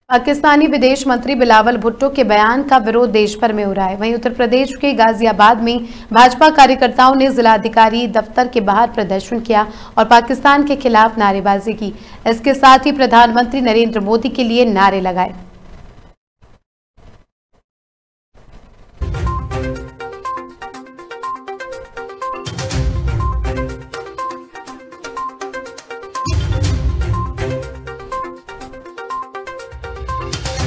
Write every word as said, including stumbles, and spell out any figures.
पाकिस्तानी विदेश मंत्री बिलावल भुट्टो के बयान का विरोध देश भर में हो रहा है। वहीं उत्तर प्रदेश के गाजियाबाद में भाजपा कार्यकर्ताओं ने जिलाधिकारी दफ्तर के बाहर प्रदर्शन किया और पाकिस्तान के खिलाफ नारेबाजी की। इसके साथ ही प्रधानमंत्री नरेंद्र मोदी के लिए नारे लगाए।